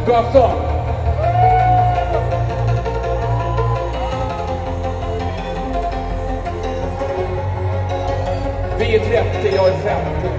God afton. Vi är 30, jag är 50.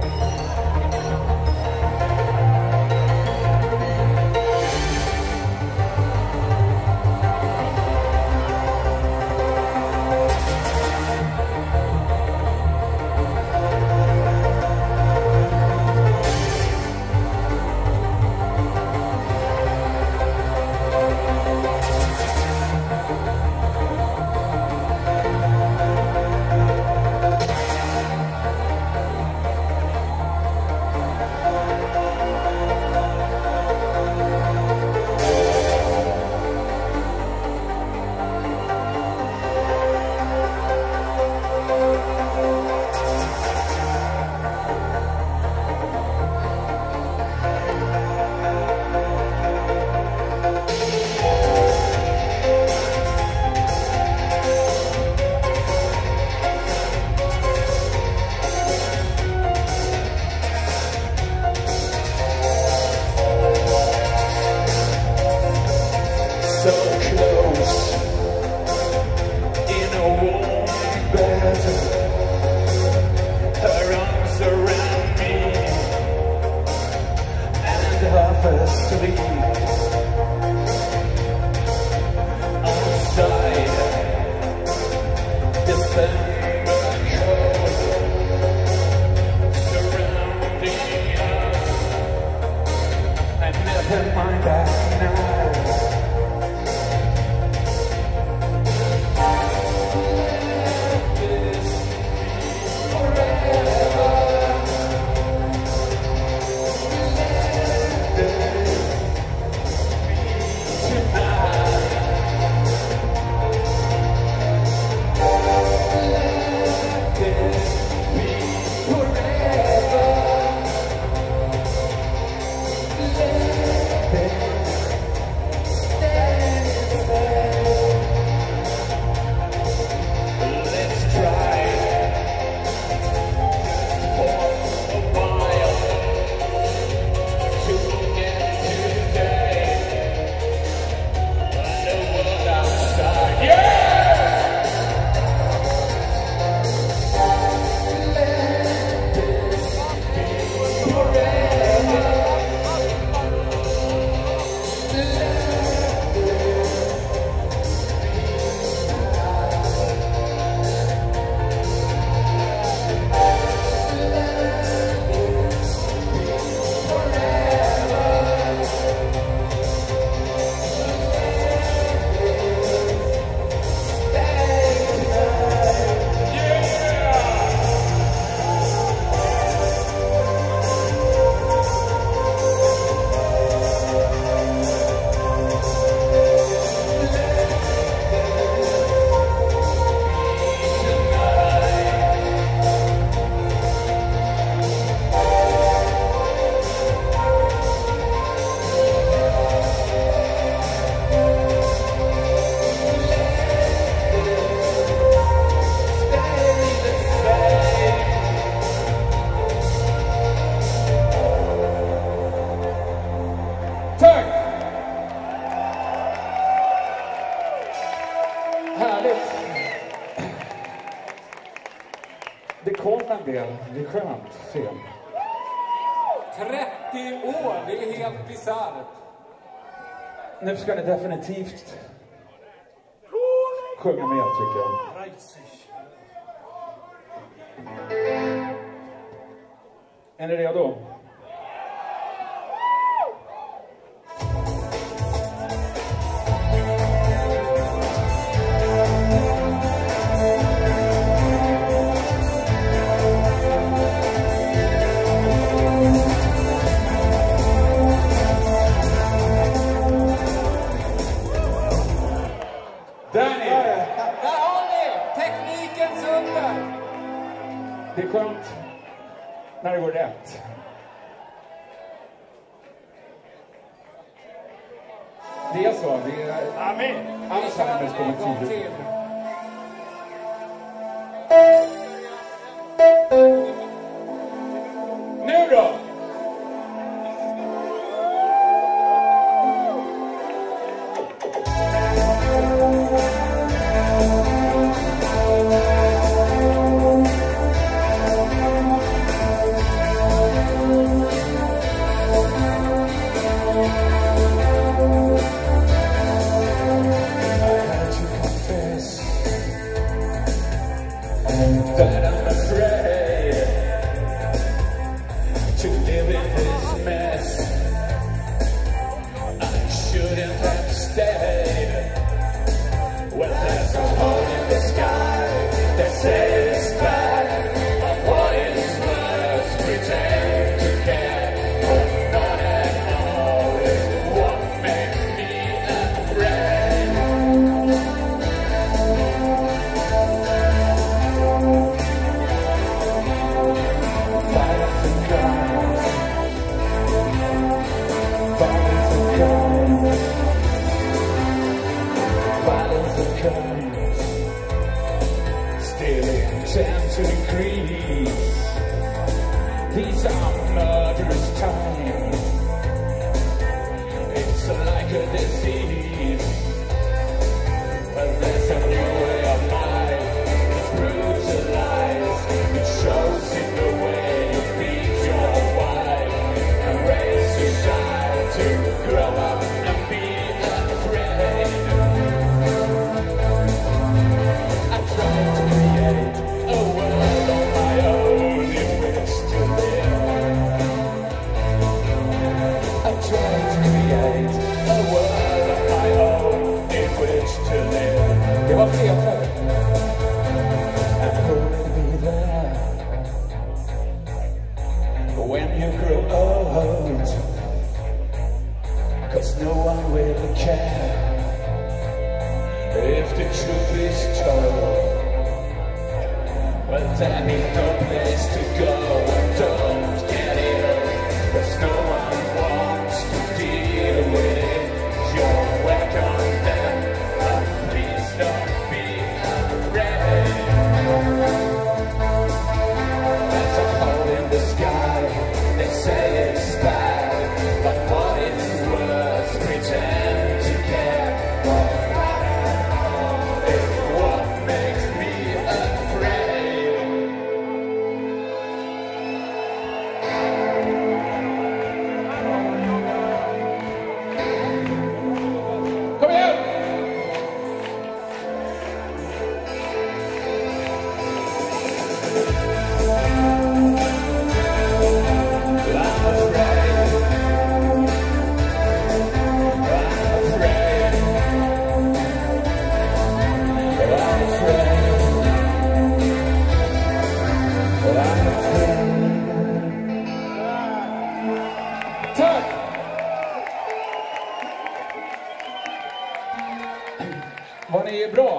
Det kom en del, det är skönt att se. 30 år, det är helt bisarrt. Nu ska ni definitivt sjunga med, tycker jag. Är ni redo? Det är skönt när det går rätt. Det är så. Det är... Amen. Alzheimers kommer tidigt. Nu då? streets. These are murderous times. It's like a disease. But there's a new way of life. It's brutalized. It shows in the way you feed your wife and raise your child to grow up and be afraid. I try to create a world of my own in which to live. I try to create a world of my own in which to live. Det var fler. And who will be there when you grow old? 'Cause no one will care if the truth is told. Well, then ain't no place to go. Don't get ill, 'cause no one wants to deal with it. You're welcome then, but please don't be afraid. There's a hole in the sky, they say it's bad, but what is worse, pretend to care. It's what makes me afraid. Kom igen! I'm afraid. I'm afraid. I'm afraid. I'm afraid. Tack! Var ni bra?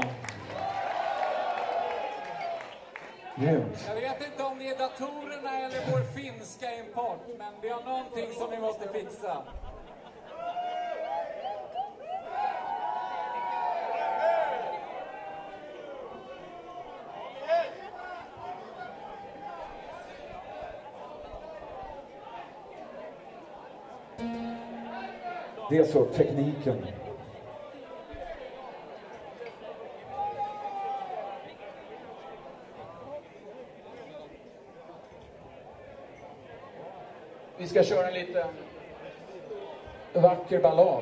Grymt. Jag vet inte om det är datorerna eller vår finska import, men vi har någonting som ni måste fixa. Det är så tekniken. Vi ska köra en liten vacker ballad.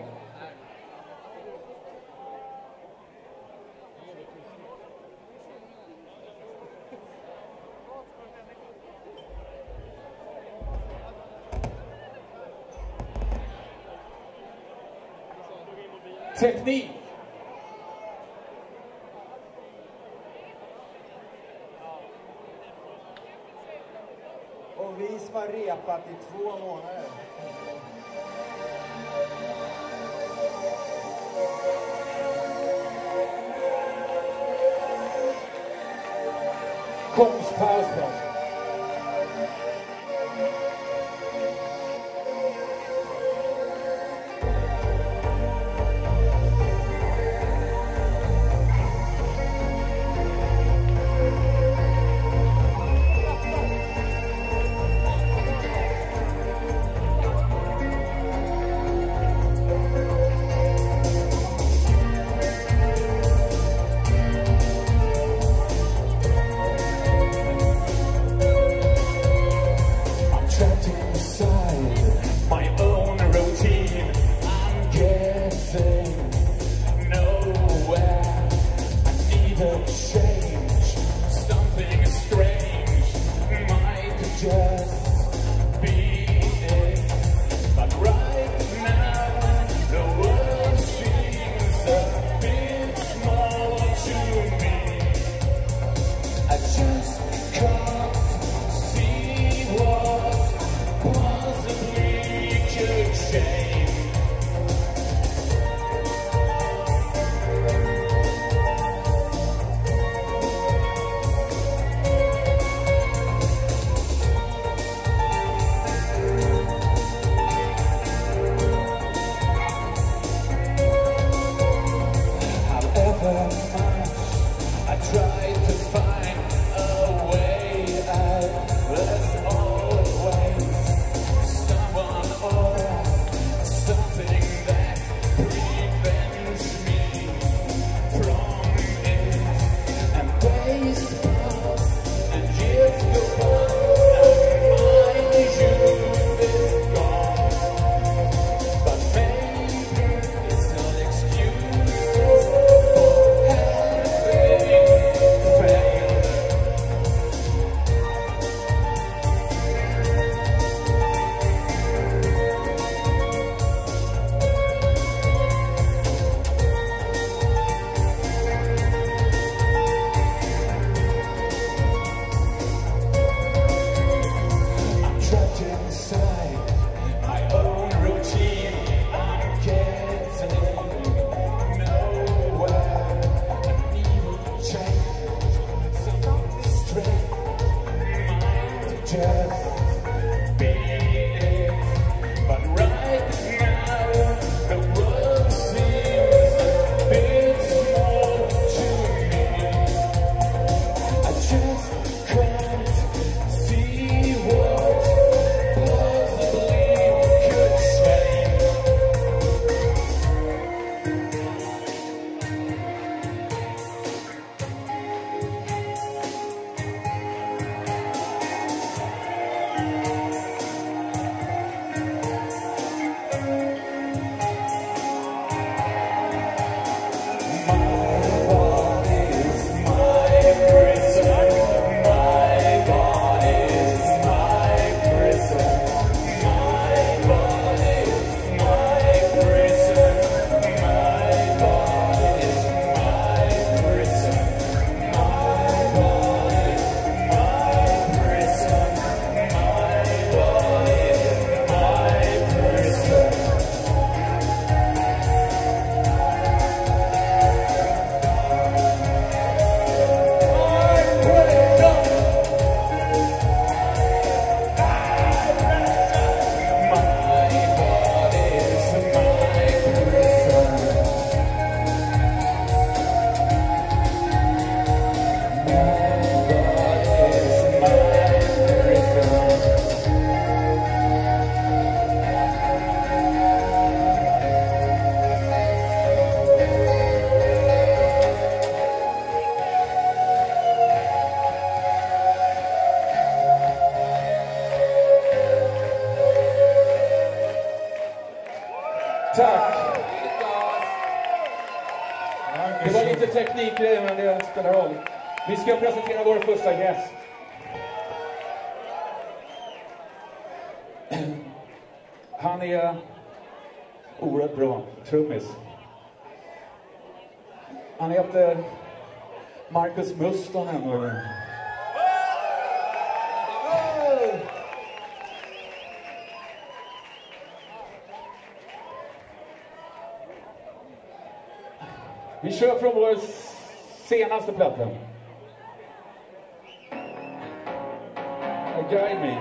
Teknik. Och vi som har repat i 2 månader. Konstpausen. just be it. But right now, the world seems a bit small to me. I just can't see what possibly could change. Tack! Det var lite teknikgrejer, men det spelar roll. Vi ska presentera vår första gäst. Han är oerhört bra trummis. Han heter Marcus Mustonen. Vi kör från vår senaste platta. Guide Me.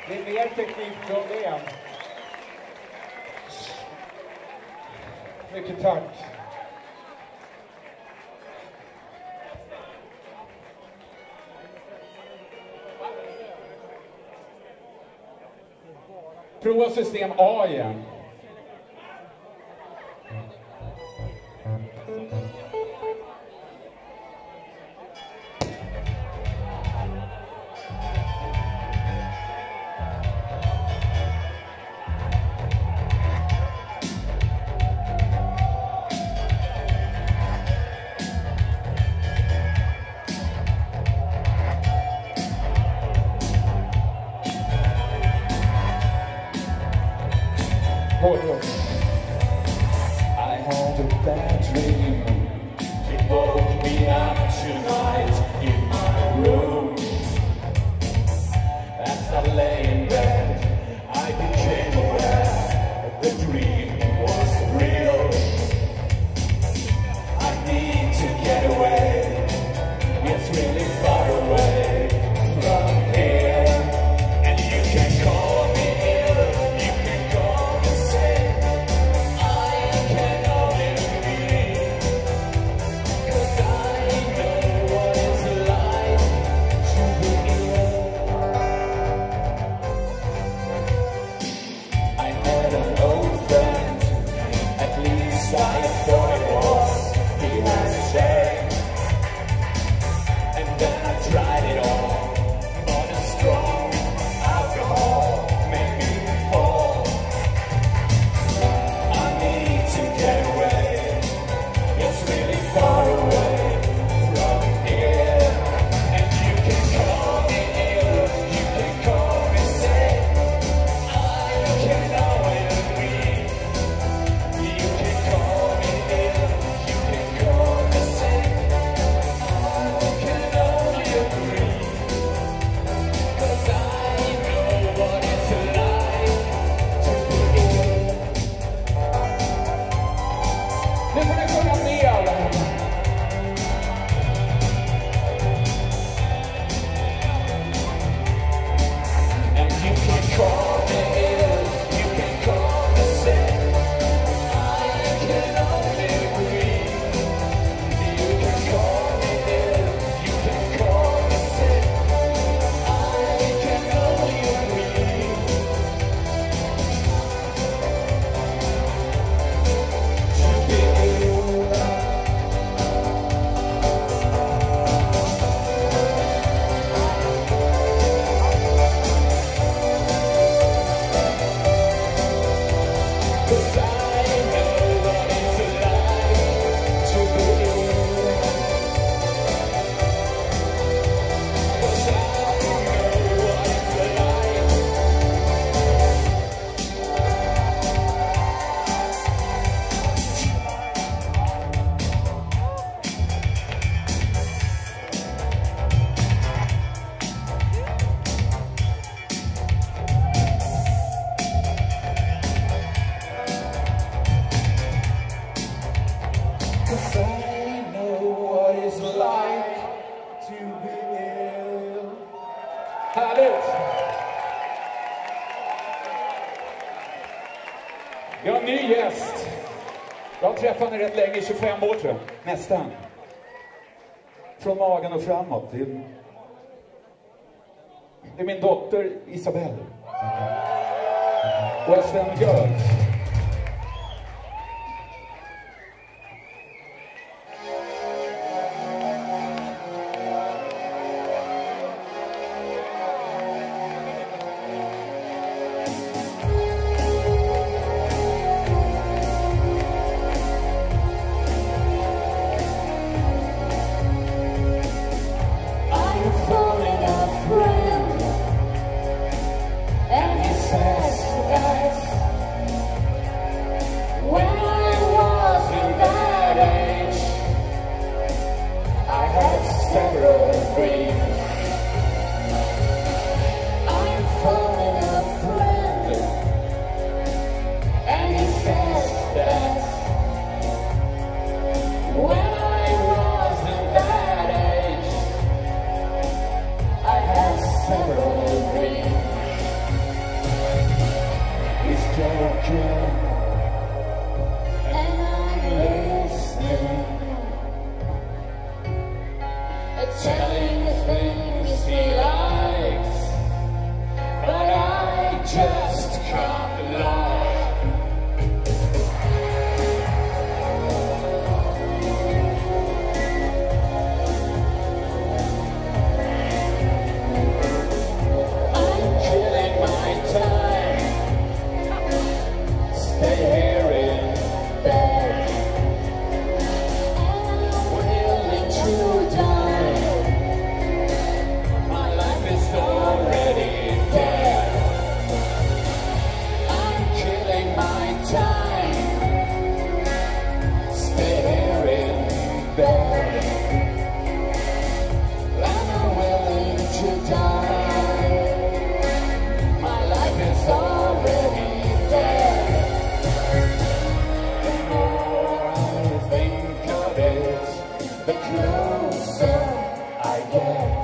Det är mer teknikproblem. Mycket tack. Prova system A igen. I had a bad dream. It woke me up tonight in my room. As I lay in bed, I became aware the dream was real. I need to get away. It's really far away from here. And you can call me ill, you can call me sick. I can only believe, 'cause I know what it's like to be ill. I had an old friend, at least I thought it was. He has changed, and then I tried it all. Not as strong alcohol made me fall. I need to get away. It's really far away from here. And you can call me ill, you can call me sick. I can always breathe. You can call me ill, you can call me sick. I can only agree, 'cause I know what it's like to be ill. Nu får ni sjunga med alla. And you can call me ill, you can call me sick. I can only breathe. You can call me ill, you can call me sick. I can only breathe. To be ill. Cause I know what it's like to be ill. Cause I know what it's like. Cause I know what it's like to be ill. Härligt! Vi har en ny gäst. Jag har träffat henne rätt länge, 25 år tror jag. Nästan. Från magen och framåt. Det är min dotter Isabelle. Och Sven Görs. I'm falling a friend, and he says that when I was in that age, I had several dreams. I'm falling a friend, and he says that when I was in that age, I had several dreams. again. And I'm listening, telling the things he likes, but I just can't lie. I'm killing my time, stay here in bed, and I'm willing to die. My life is already dead. I'm killing my time, stay here in bed, and I'm willing to die. My life is already dead. The more I think of it, the closer I get.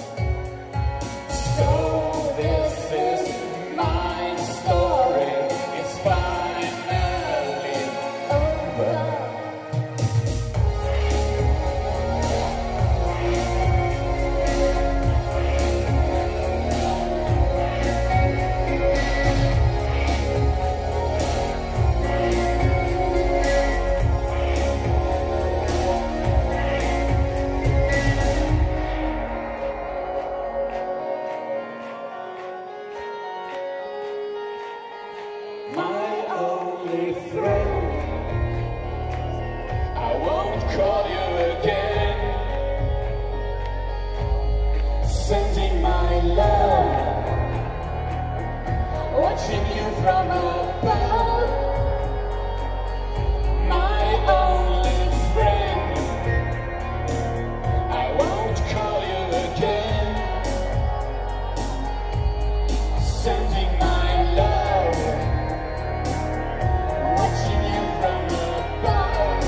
So this is my story, it's finally over. My only friend, I won't call you again. Sending my love, watching you from above. My only friend, I won't call you again. Sending my love, watching you from above.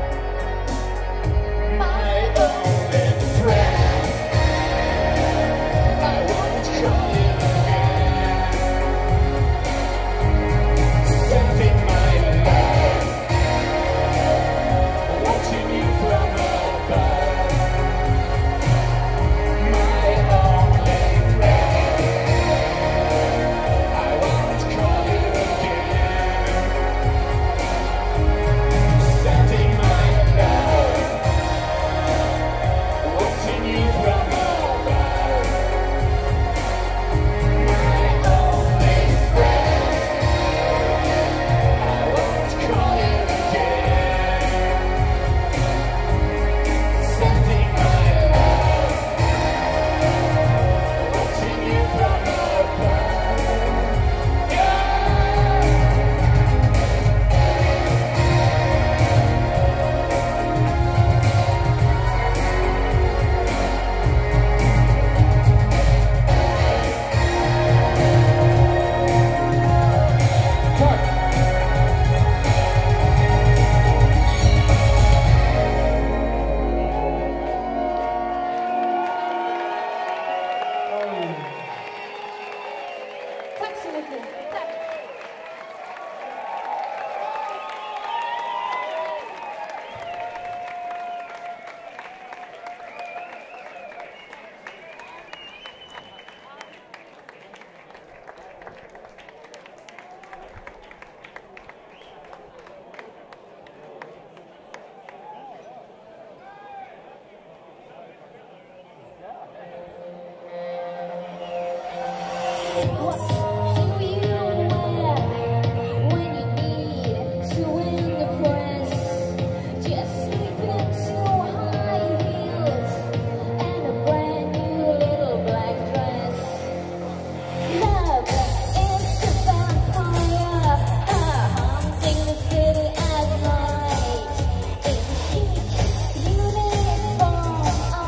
My only friend, I won't call you again. Sending my love, watching you from above. My only friend, I won't call you again. Sending my love, watching you from above. My only friend, I won't call you again. Sending my love, watching you from above. Yeah. Tack så mycket. Tack. What do you wear when you need to win the press? Just slip into high heels and a brand new little black dress. Love is a vampire, haunting the city at night. In chic uniform,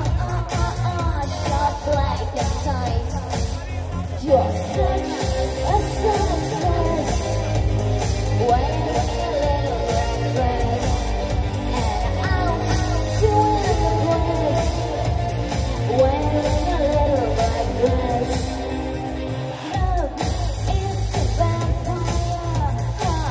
shot black and tight. You're such a success when you're in a little red dress, and I'm doing the press when you're in a little red dress. Love is a vampire,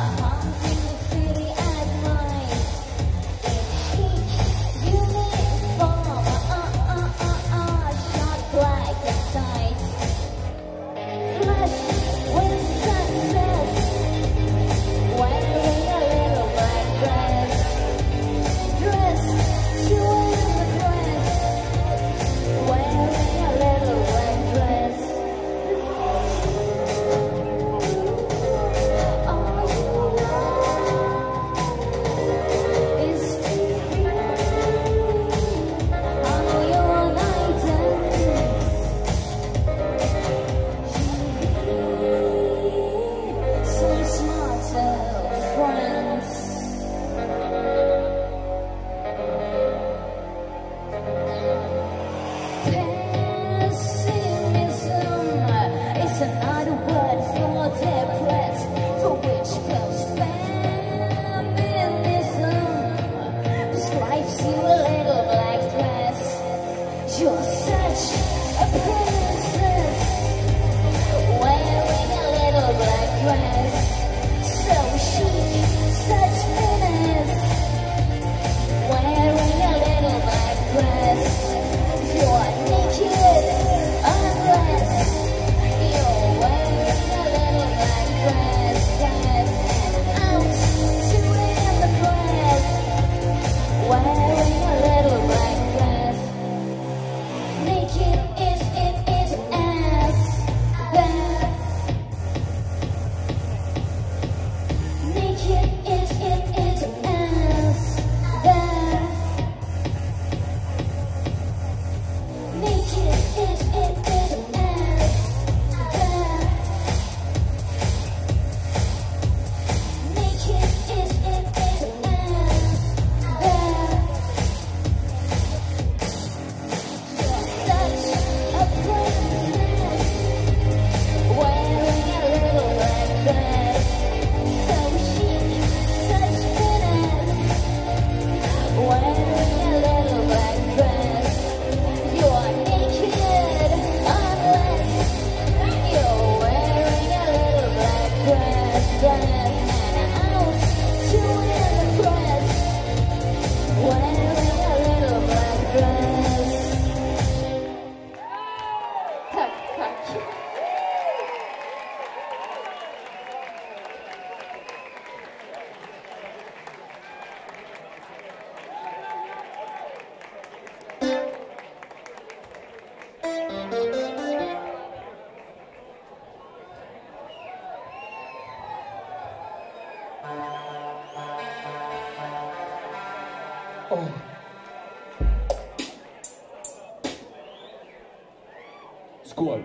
Skål.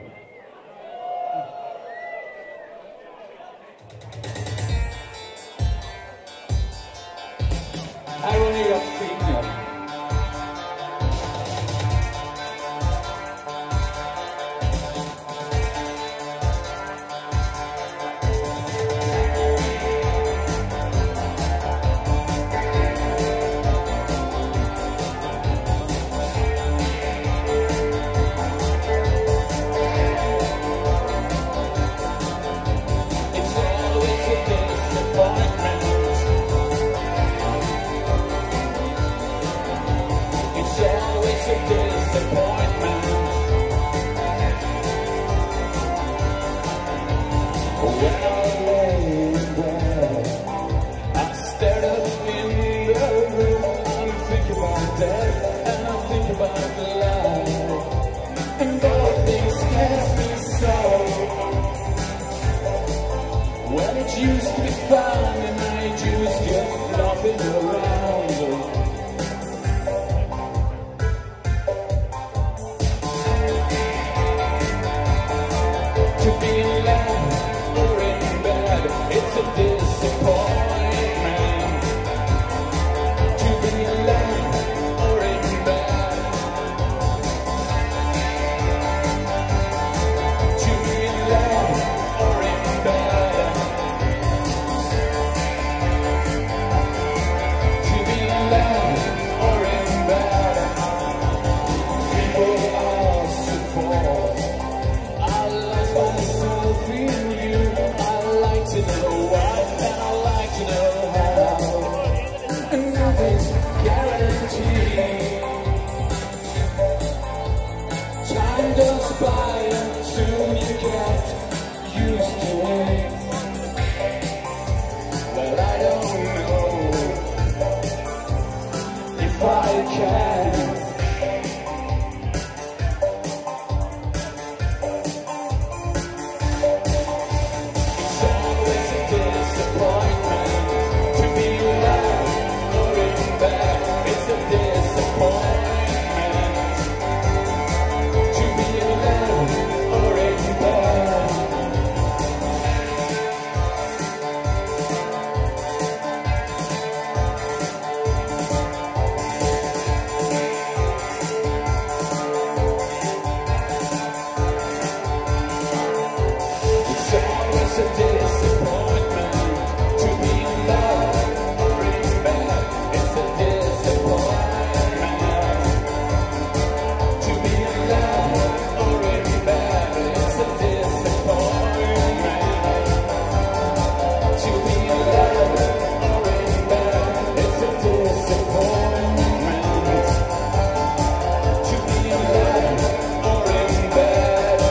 Här har ni ert finger. It's always a disappointment. It's always a disappointment. When I lay in bed, I stare up in the room. I think about death and I think about life, and all things scares me so. When it used to be fun and I used just laughing around. To be in love or in bed, it's a disappointment. To be in love or in bed. To be in love or in bed. To be in love or in bed. People ask to fall. I lost myself in you. I like to know why and I like to know how. And nothing's guaranteed. Time goes by and soon you get used to it. But I don't know if I can. It's always a disappointment. To be in love or in bed, it's a disappointment. To be in love or in bed. It's always a disappointment. To be in love or in bed, it's a disappointment. To be in love or in bed, it's a disappointment. To be in love or in bed, it's a disappointment. To be in love or in bed.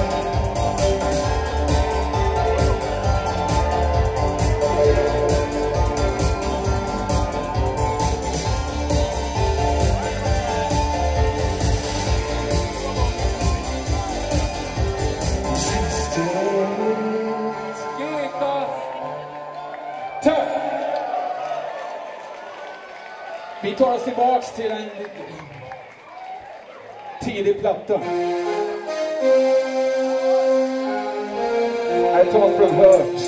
Vi tar oss tillbaks till en tidig platta. Här tar från Hurt.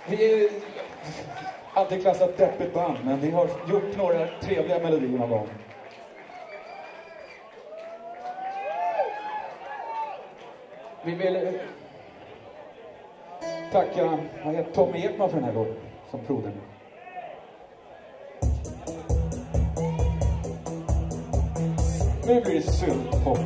Vi är alltid klassat deppigt band, men vi har gjort några trevliga melodier någon gång. Vi vill tacka Tommy Ekman för den här låten som prodde. Nu blir det syntpop.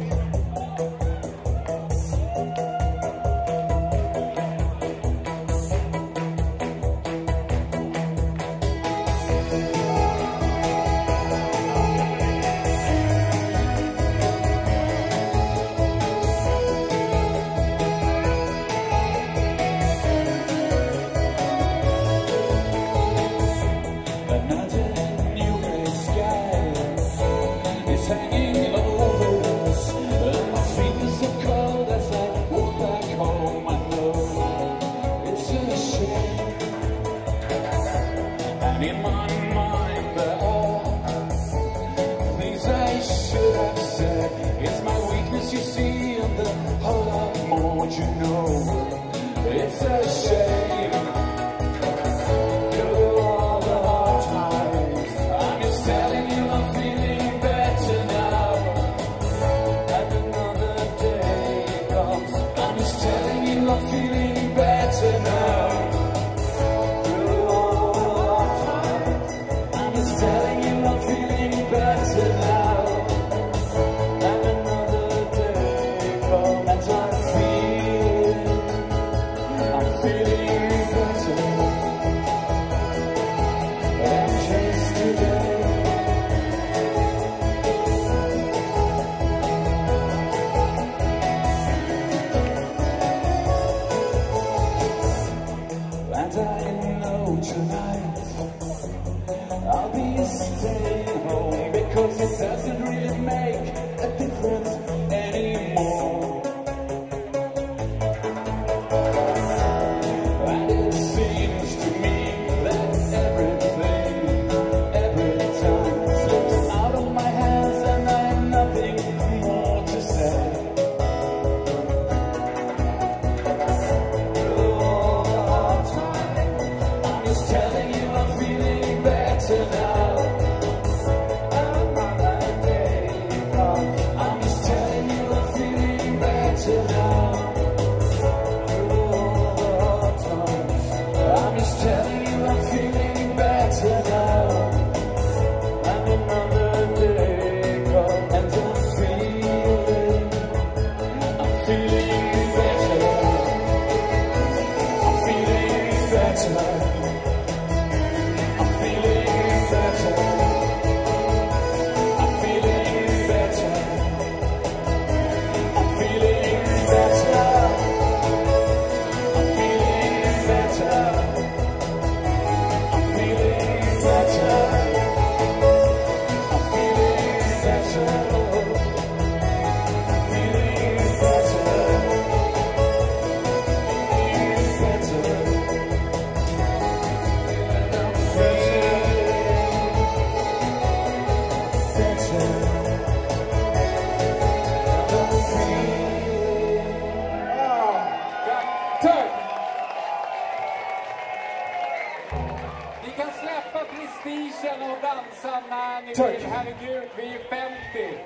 Herregud, vi är 50.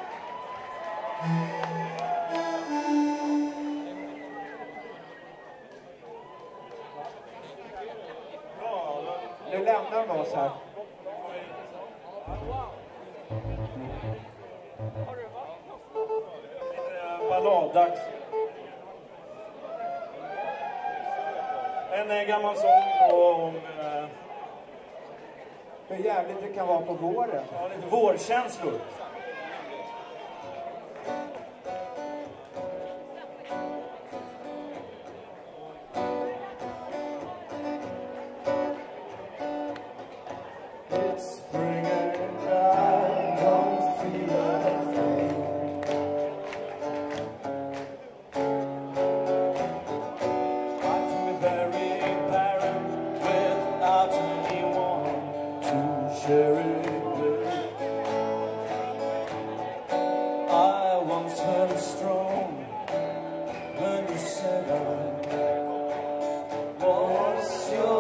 Nu lämnar de oss här. Balladdags. En gammal sång om hur jävligt det kan vara på våren. ja, lite vårkänslor. It's spring and I don't feel a thing. I'm very barren without anyone to share it with. I once felt strong when you said I was your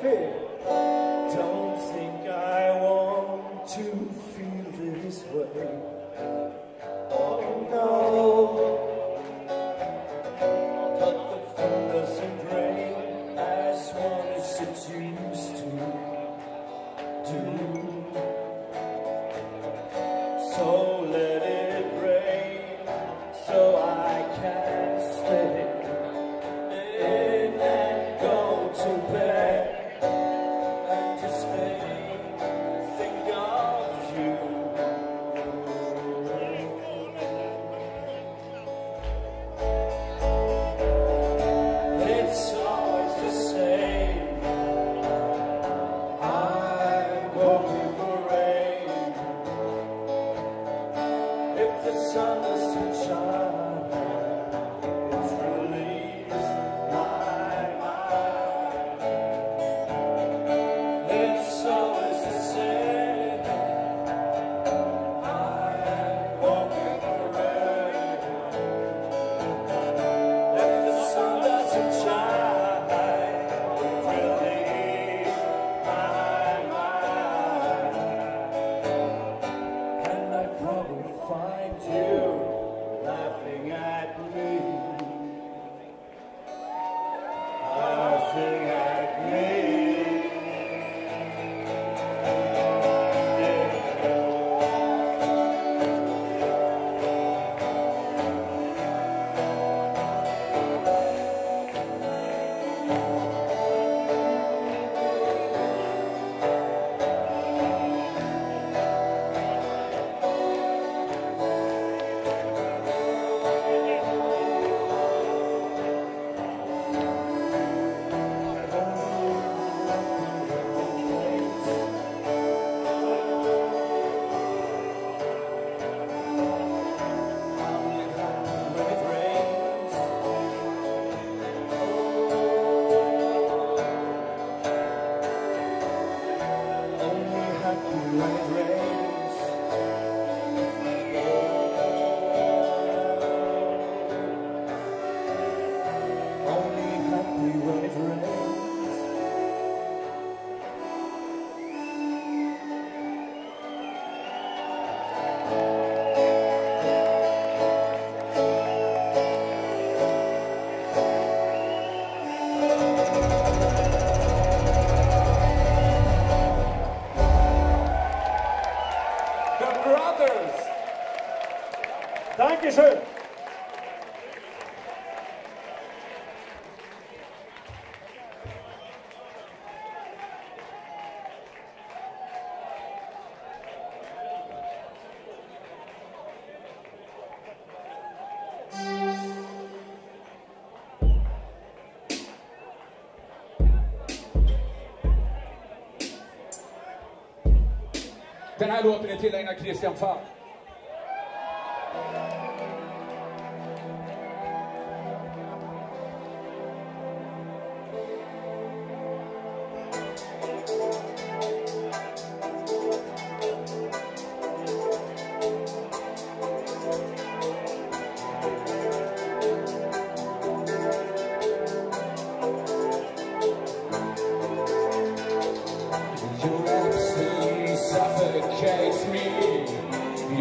feel. Don't think I want to feel this way. Oh no. But the thunders and rain, as one as it used to do. So let it rain, so I can stay in and go to bed. And just think of you. It's always the same. I'm hoping for rain. If the sun doesn't shine, it relieves my mind. It's always the same. I'm hoping for rain. If the sun doesn't shine, it relieves my mind. And I'd probably find you laughing at me. Laughing at me. The Brothers! Dankeschön! Den här låten är tillägnad Christian Fall. Your absence suffocates me.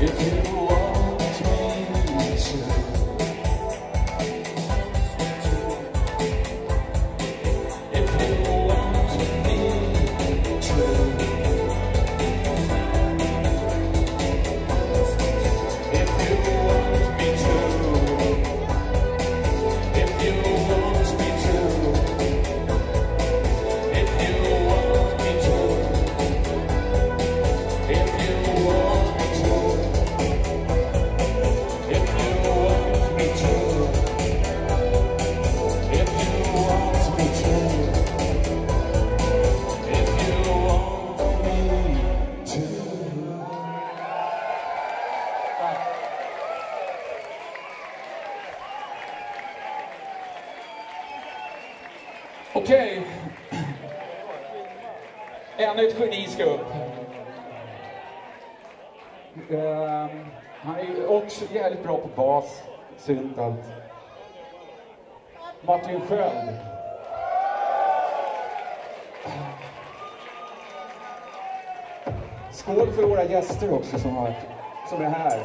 Okej. Ännu ett geni ska upp. Han är också jävligt bra på bas, synt allt. Martin Sköld. Skål för våra gäster också som är här.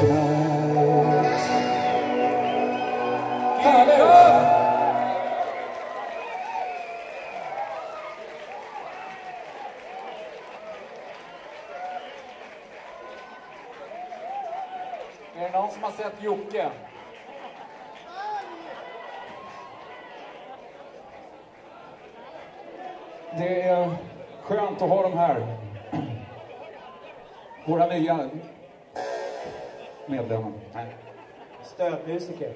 tonight. Härligt! Är det någon som har sett Jocke? Det är skönt att ha dem här. Våra nya medlemmar. Stödmusiker.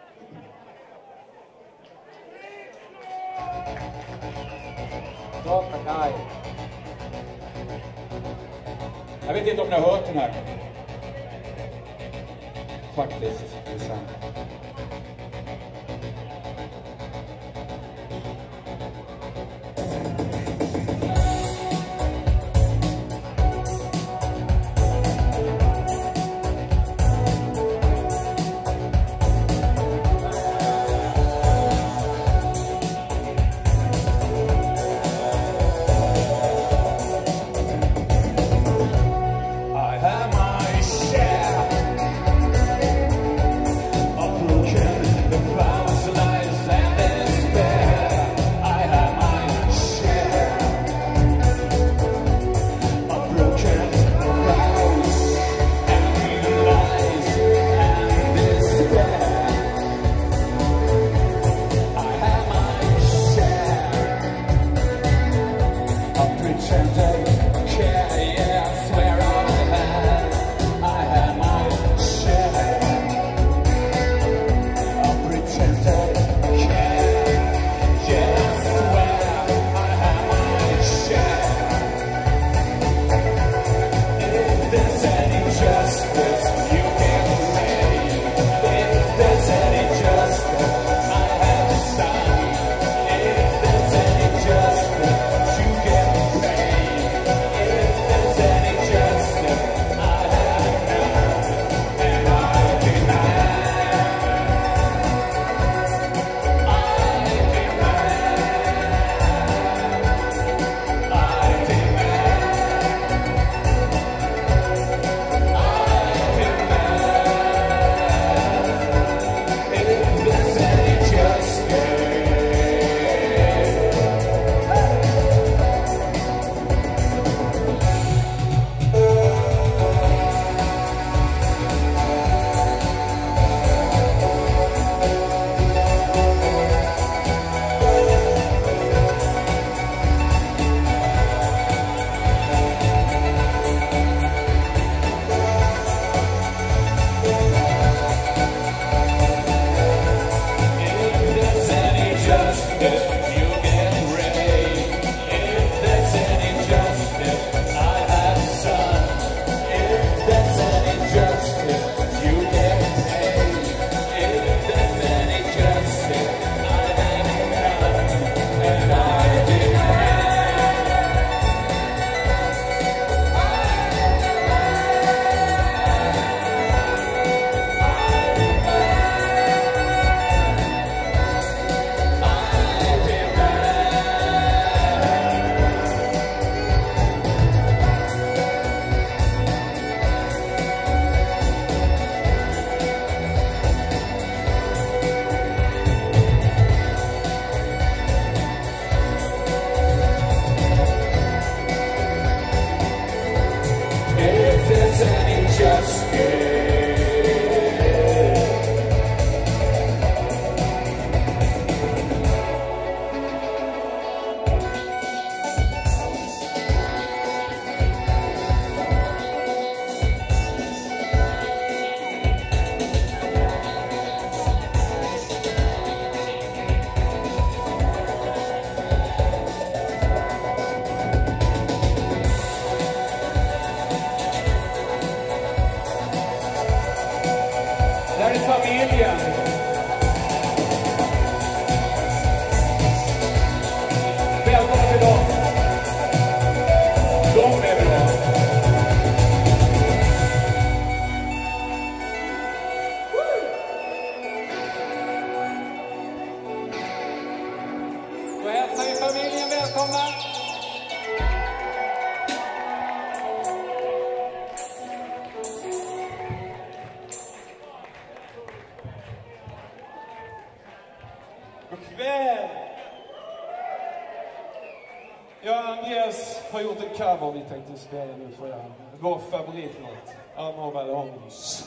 Dr. Guy. Jag vet inte om ni har hört den här. Faktiskt, det är sant. I have my share of broken lives and despair. I have my share of broken lives and lies and despair. I have my share of pretending care. Yeah, I swear I had my share of pretending care. Yeah, I swear I had my share. If there's any justice, you can pay. If there's any justice, I have some. If there's any justice, you can pay. If there's any justice, I have none, and I deny. If there's any justice. If there's any justice, you get ready. If there's any justice, I have some. If there's any justice, you get paid. If there's any justice, I have none, and I deny. If there's any justice. Där är familjen. Välkommen till dem. De är bra. Då hälsar vi familjen välkomna. har gjort en cover vi tänkte spela nu för er. Vår favoritlåt, Armor Ballongs.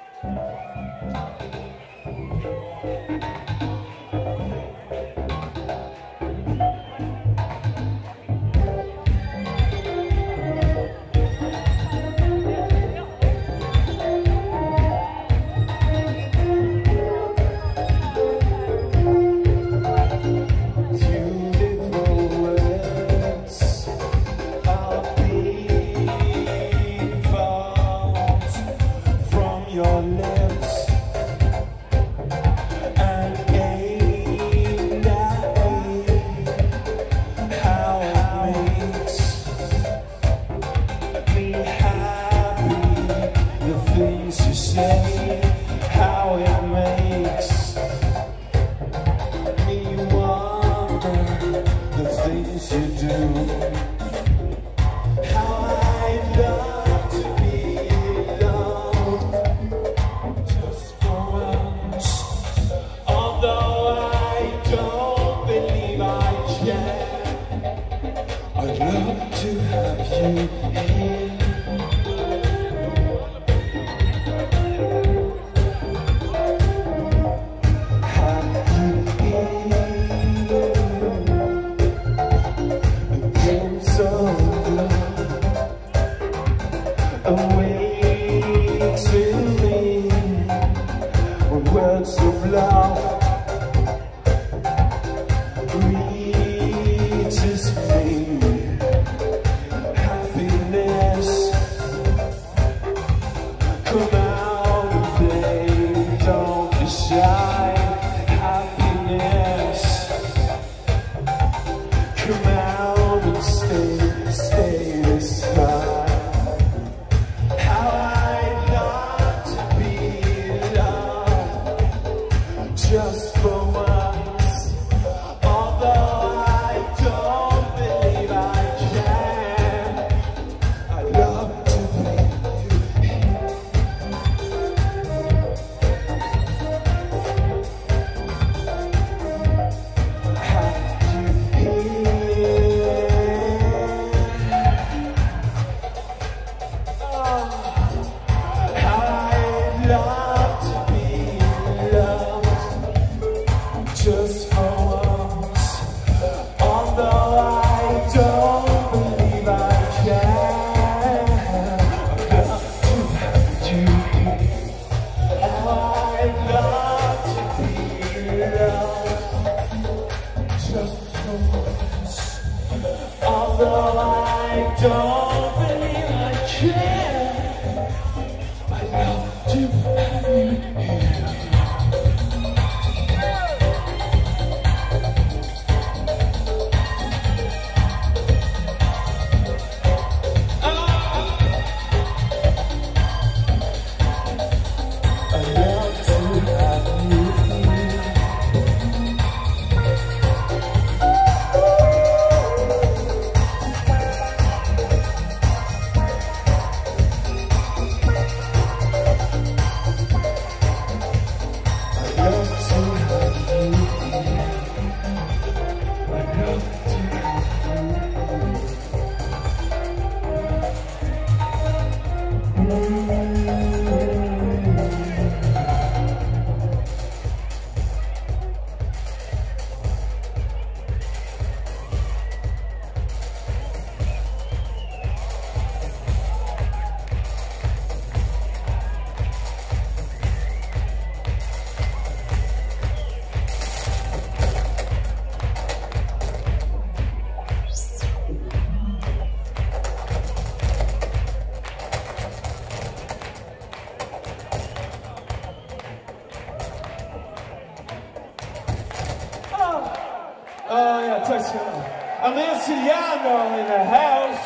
Andreas Ciliano in the house.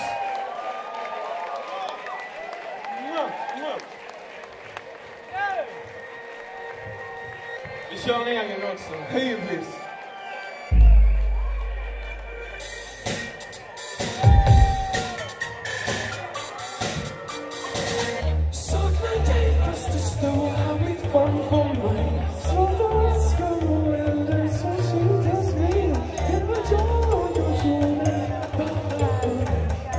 Vi kör en egen också. Hybris. Saknar dig fast du står här mitt framför mig. Svarta väskor och elden som syntes mer. Det var jag gjorde bara för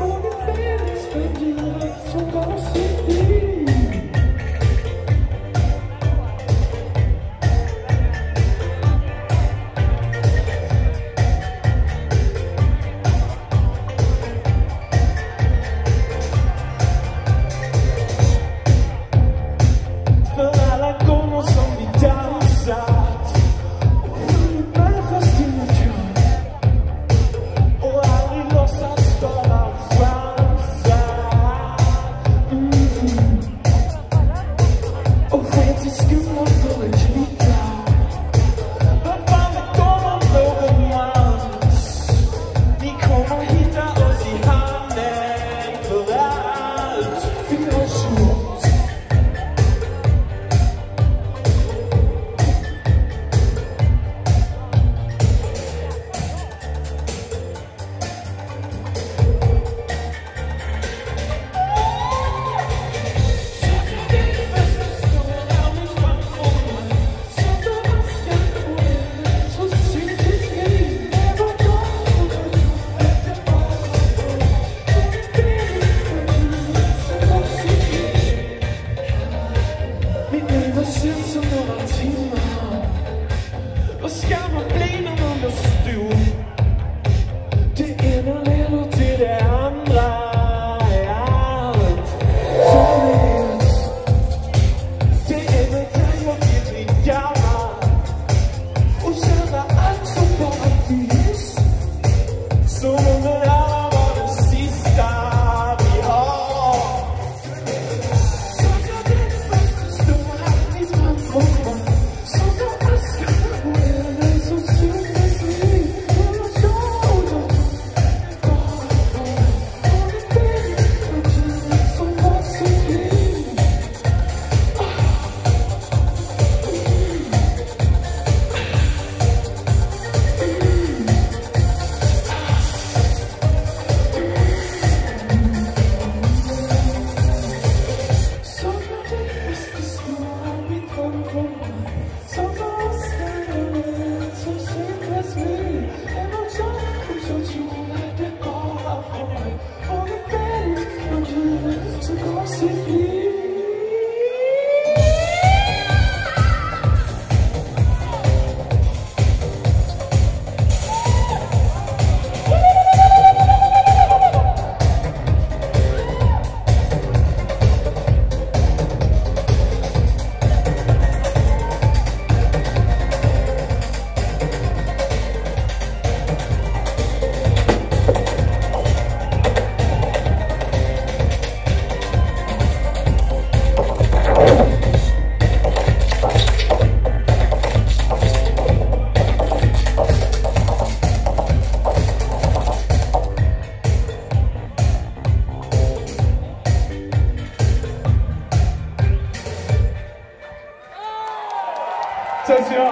Tessia.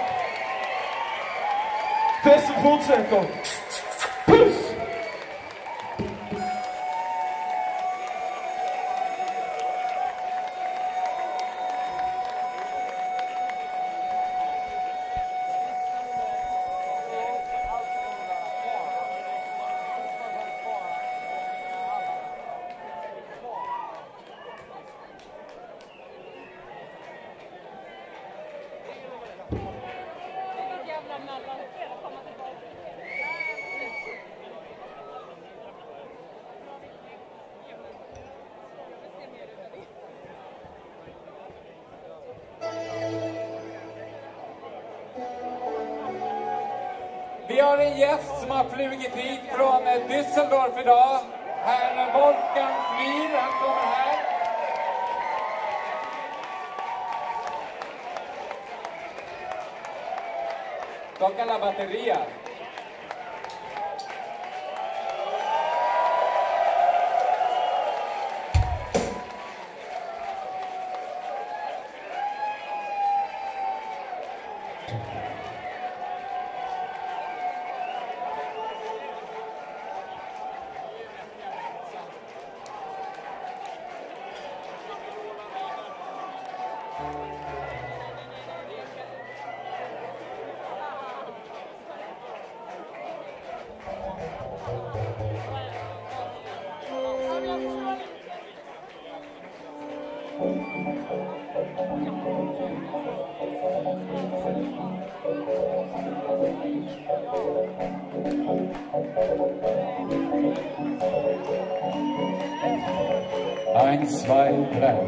Festen fortsätter. Puss! Vi har en gäst som har flugit hit från Düsseldorf idag. Herr Wolfgang Flyr, han kommer här. Toca la batería. Eins, zwei, drei.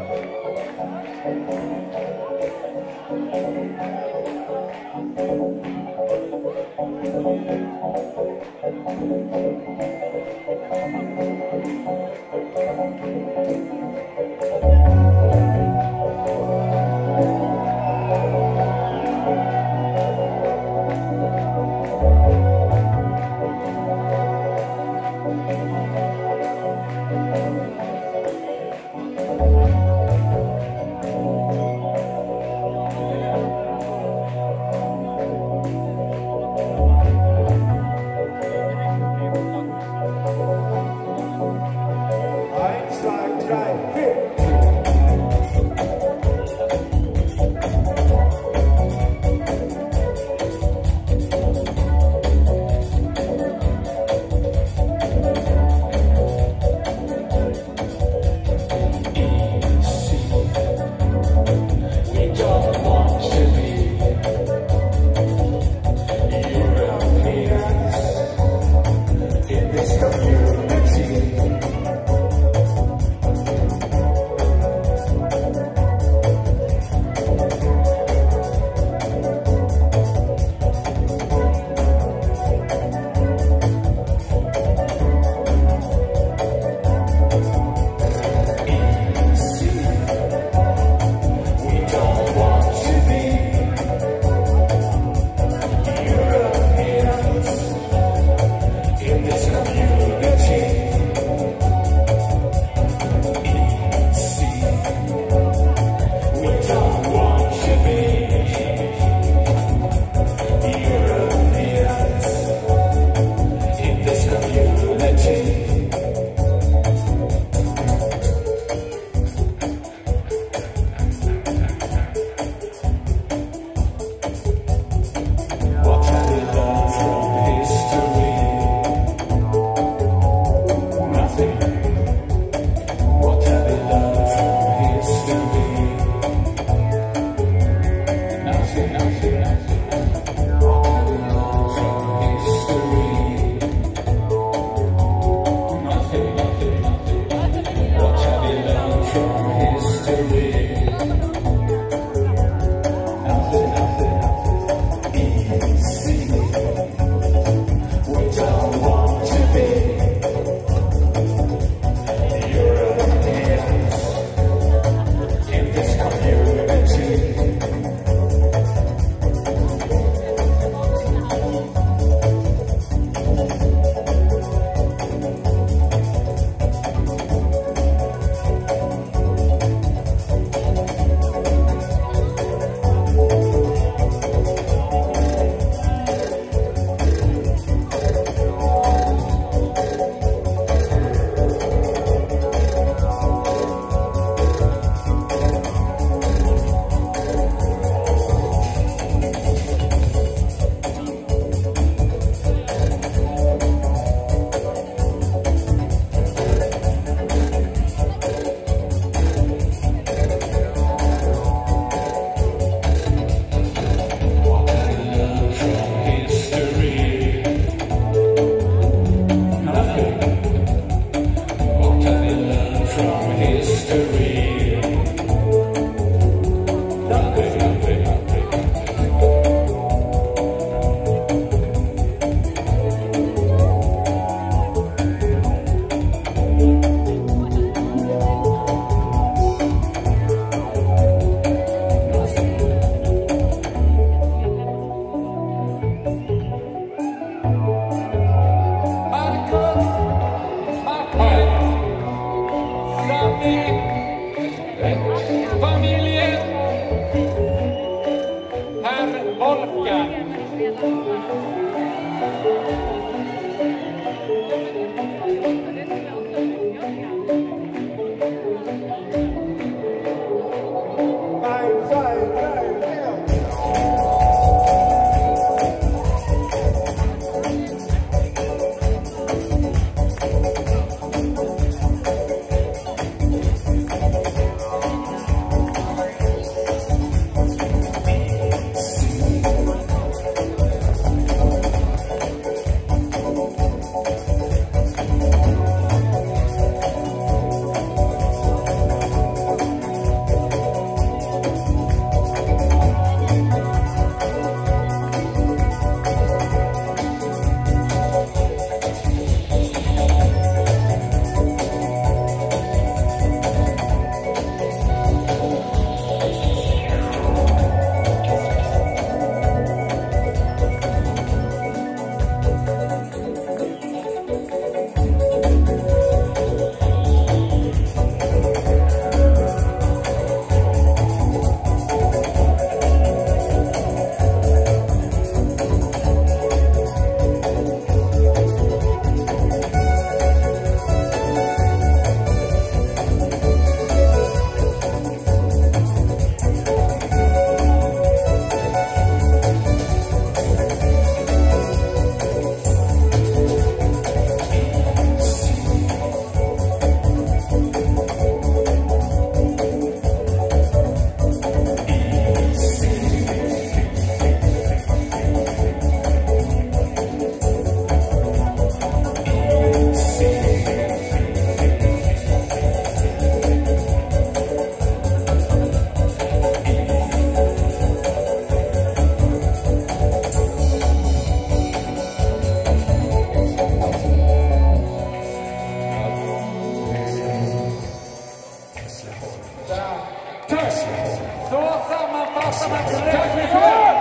Tack! Så sammanfattar man premiär!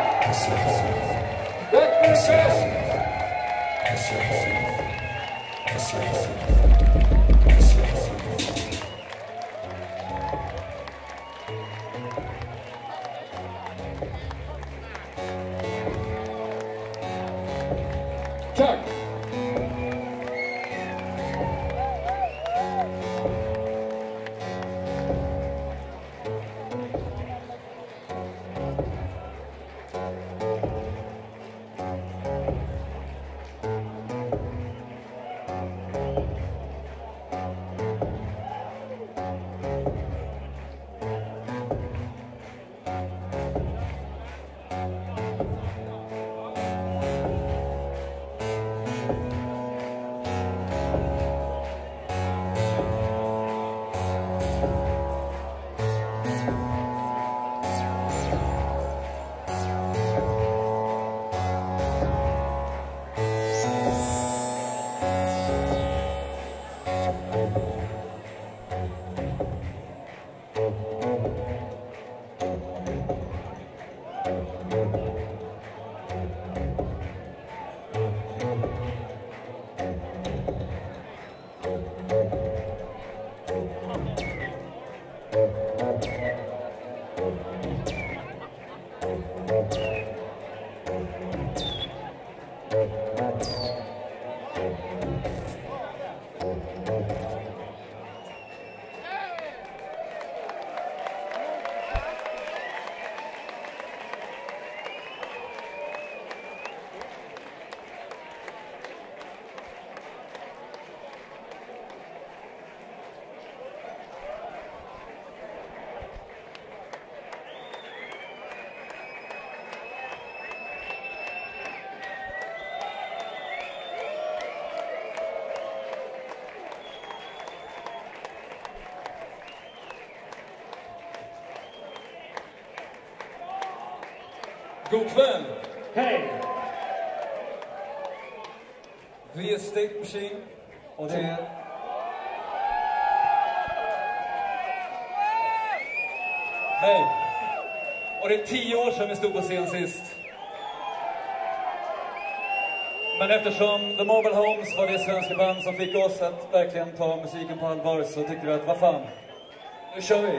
Tack för ikväll! Tack! God kväll! Hej! Vi är State Machine och det är... Hej! Och det är 10 år sedan vi stod på scen sist. Men eftersom The Mobile Homes var det svenska band som fick oss att verkligen ta musiken på allvar så tyckte vi att, vad fan, nu kör vi!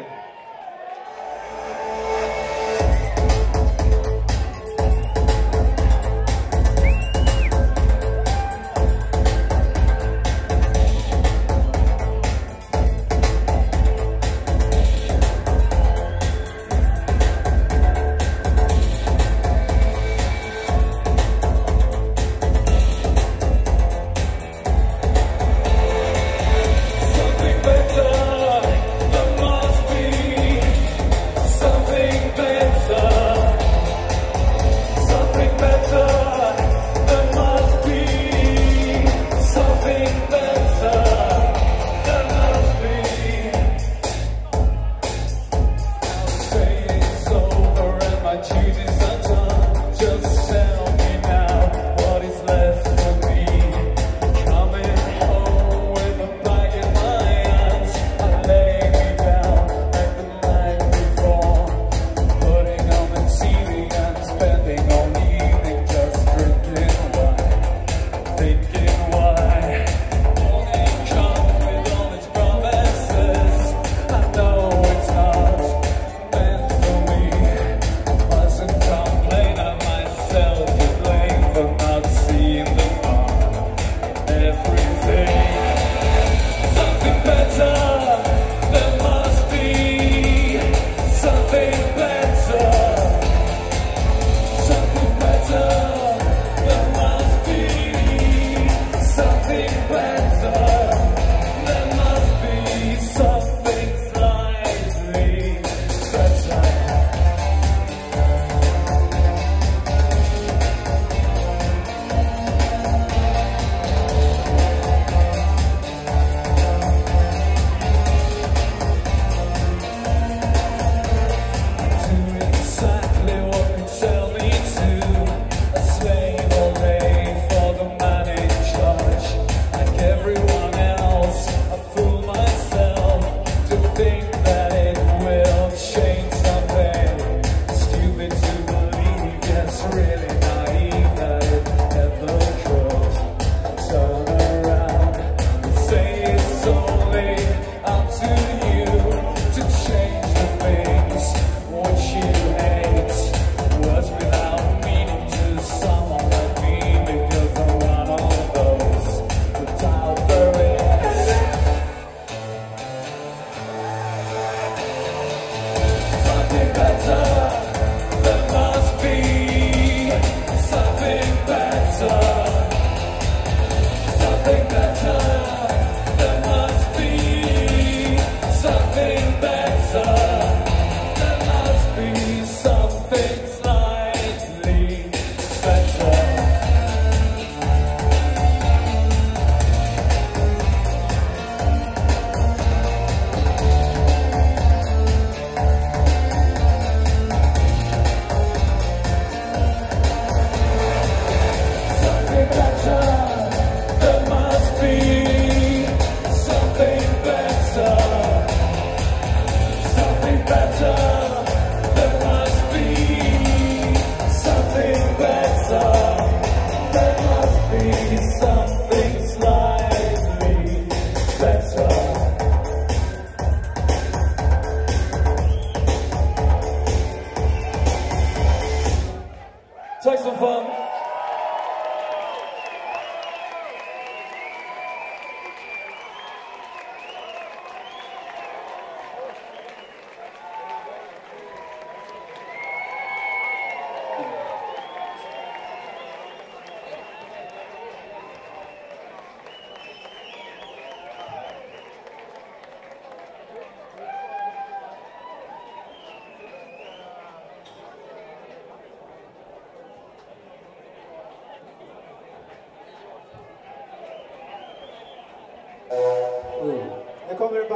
Something better, there must be.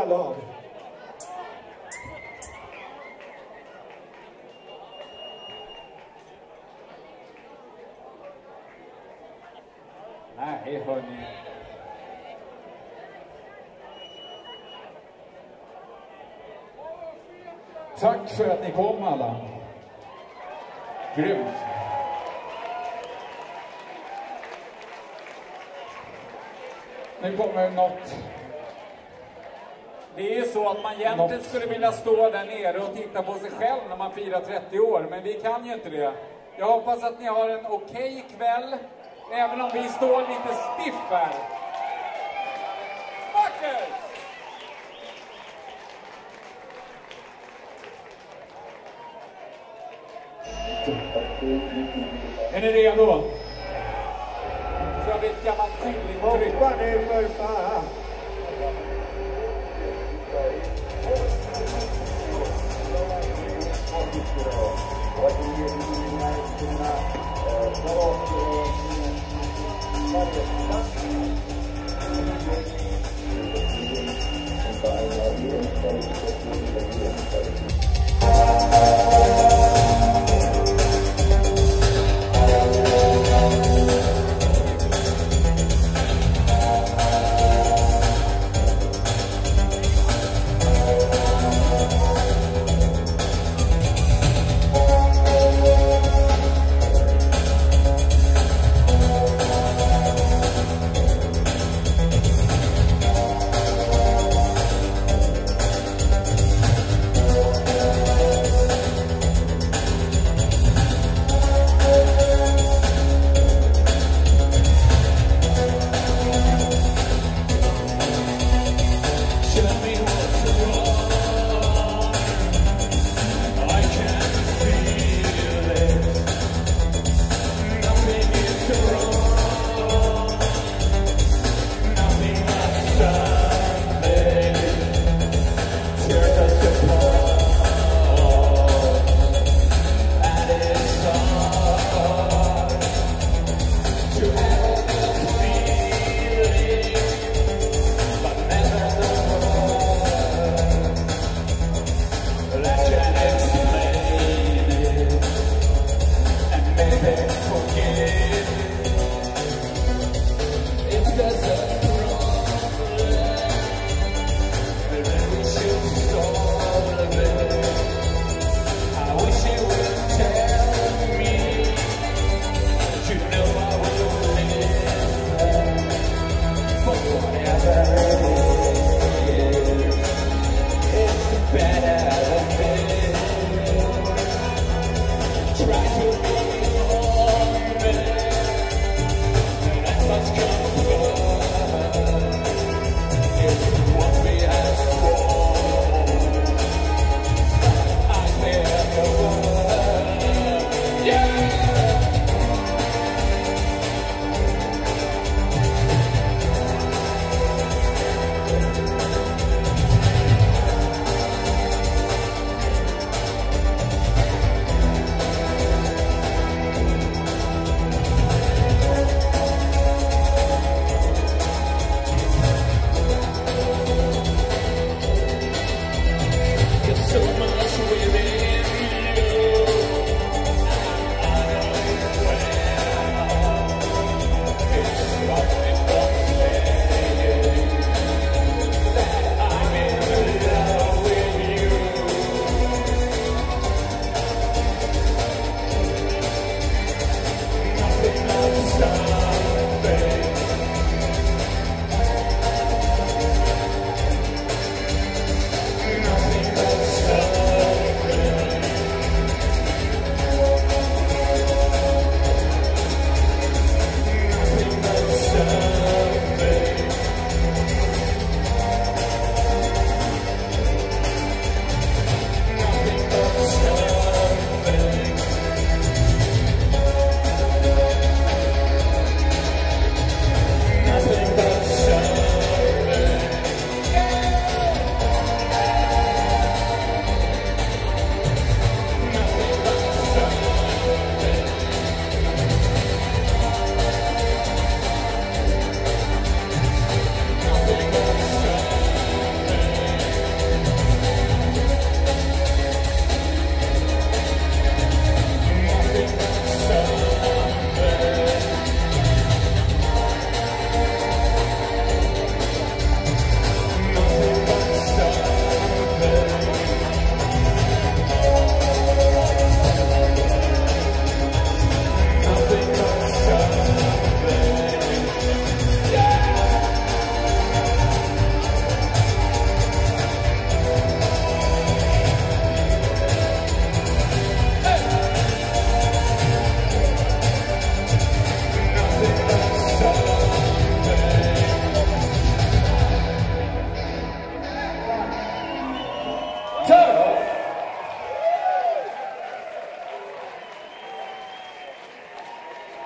ballad. Nej, hörni. Tack för att ni kom alla. Grymt. Nu kommer något. Det är ju så att man egentligen skulle vilja stå där nere och titta på sig själv när man firar 30 år, men vi kan ju inte det. Jag hoppas att ni har en okej kväll, även om vi står lite stiff här. Vackert! Är ni redo? Så har vi ett gammalt kyllingtryck. Hoppa nu för fan.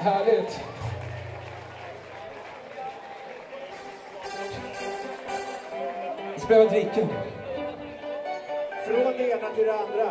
Härligt. Spela dricken. Från det ena till det andra.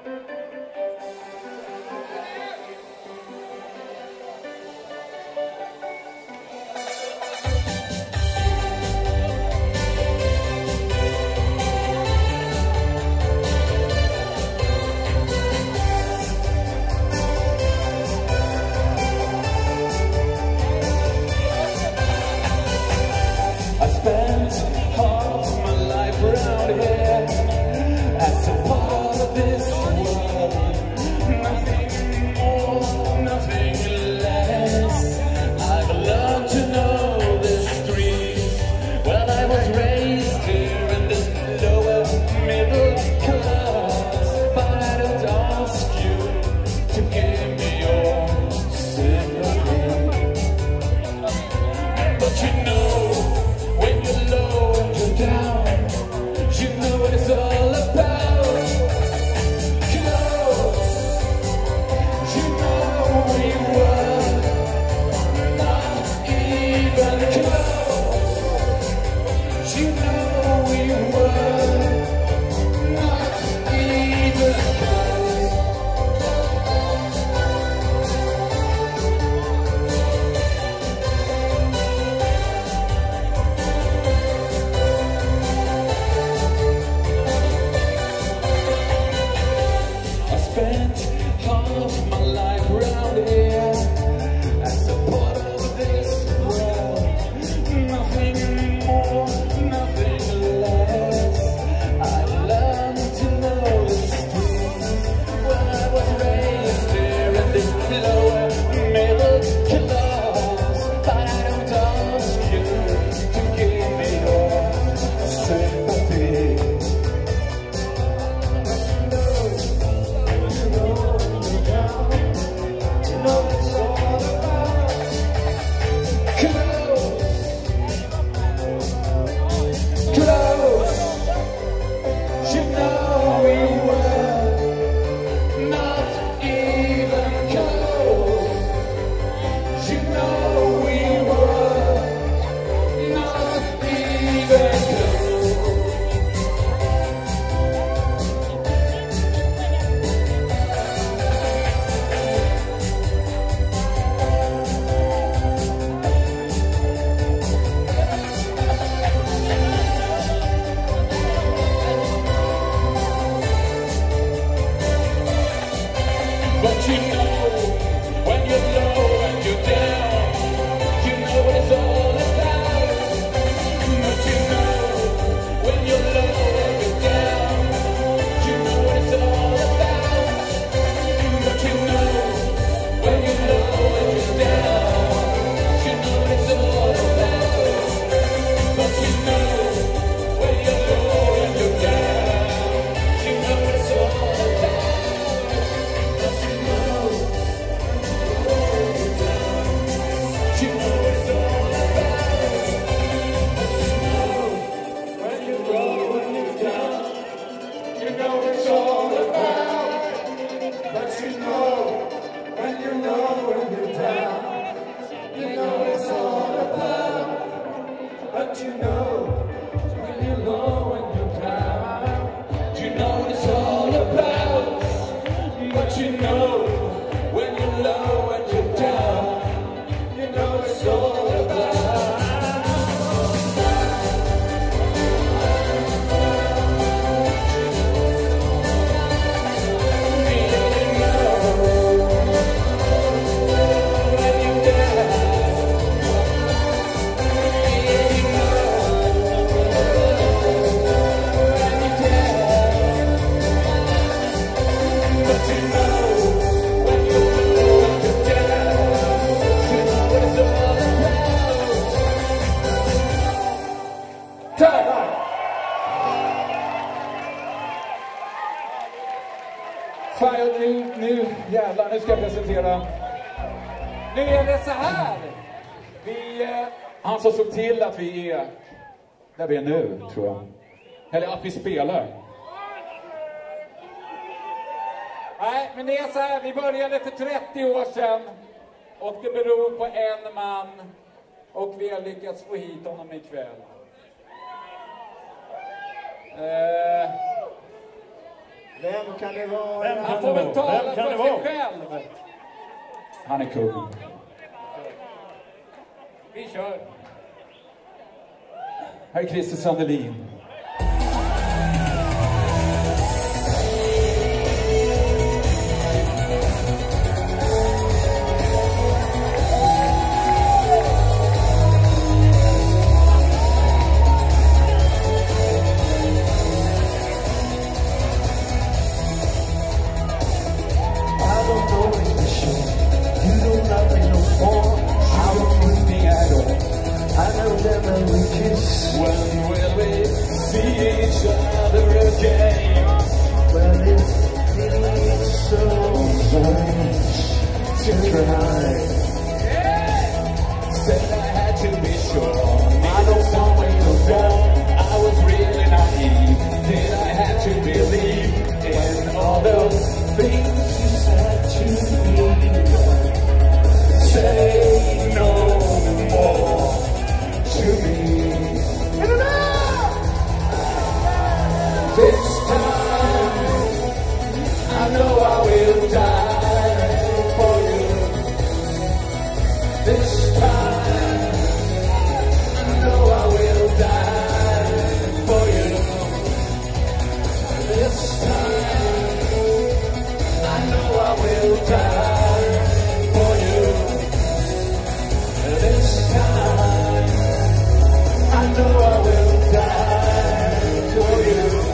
I spent half my life around here as a part of this world. Nothing more, nothing less. I've learned to know the streets. Well, I was raised here in this lower middle class, but I don't ask you to give me your sympathy. But you know, when you're low and you're down, you know what it's all about. Close, you know we were not even close. You know we were not even close. I spent half my life around here as a part of this world. Nothing more, nothing less. I learned to know the street when I was raised here in this lower middle class. But I don't ask you to give me your sympathy. Close, you know we were not even close. You know we were not even close. But you know, when you're low and you're down, you know what it's all about. But you know, when you're low and you're down, you know what it's all about. But you know, when you're low and you're down, you know what it's all about. But you know, when you're low and you're down, you know what it's all about. You know it's all about. When you're low and you're down, you know it's all about. But you know, when you're low and you're down, you know it's all about. But you know, when you're low and you're down, you know it's all about. But you know, when you're low and you're down, you know it's all about. Fan, nu jävlar, nu ska jag presentera. Nu är det så här. Han som såg till att vi är där vi är nu, tror jag. Eller att vi spelar. Nej, men det är så här. Vi började för 30 år sedan. Och det beror på en man. Och vi har lyckats få hit honom ikväll. Vem kan det vara? Han får väl tala för sig själv. Han är kung. Vi kör. Här är Christer Sandelin. When will we see each other again? Well, it feels so much to try. Said I had to be sure. I don't want way to go. I was really naive. Did I have to believe in all those things you said to me? Say no more to me. This time, I know I will die for you. This time, I know I will die for you. This time, I know I will die for you. This time, I know I will die for you.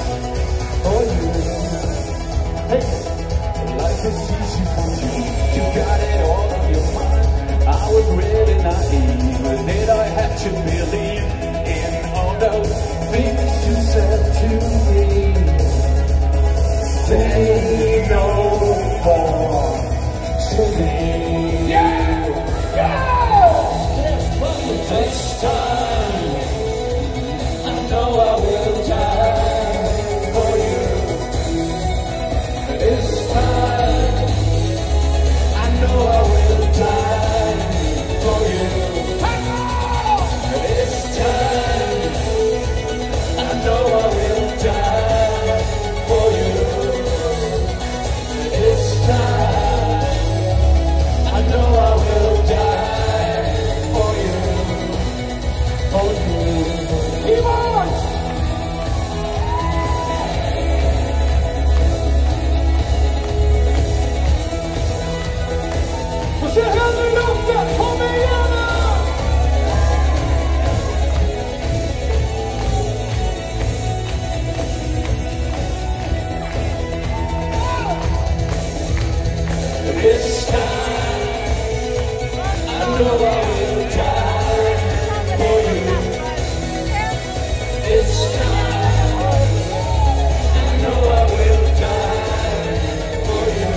Life is easy for you. You got it all on your mind. I was really naive. Did I have to believe in all those things you said to me? Say no more to me. Yeah! This time, I know I will die for you. This time, I know I will die for you. This time, I know I will die for you. This time, I know I will die for you. For you. Keep on! Put your hands in luften, kom igen! This time, I know I will die for you. This time, I know I will die for you.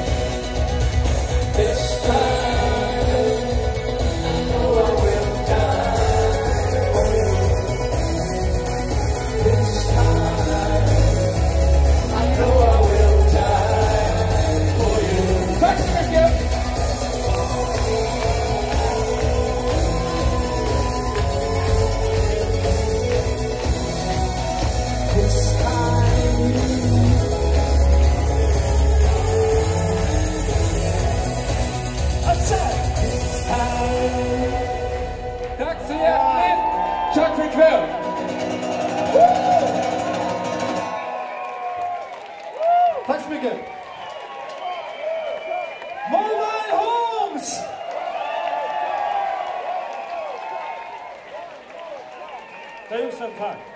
This time, I know I will die for you. This time, I know I will die for you. Tack så mycket! This time, Tack så hjärtligt! Tack för ikväll! Tack så mycket! Mobile Homes! Tusen tack.